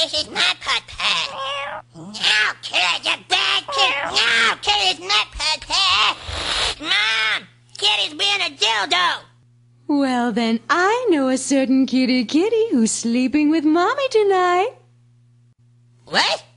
This is my potpie. No, Kitty's a bad kid. No, Kitty's not potpie. Mom, Kitty's being a dildo. Well, then I know a certain kitty who's sleeping with Mommy tonight. What?